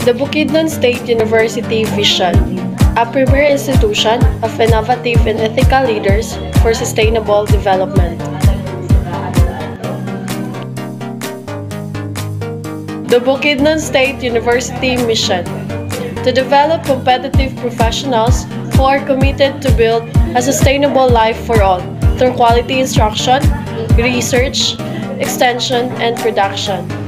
The Bukidnon State University Vision, a premier institution of innovative and ethical leaders for sustainable development. The Bukidnon State University mission, to develop competitive professionals who are committed to build a sustainable life for all through quality instruction, research, extension, and production.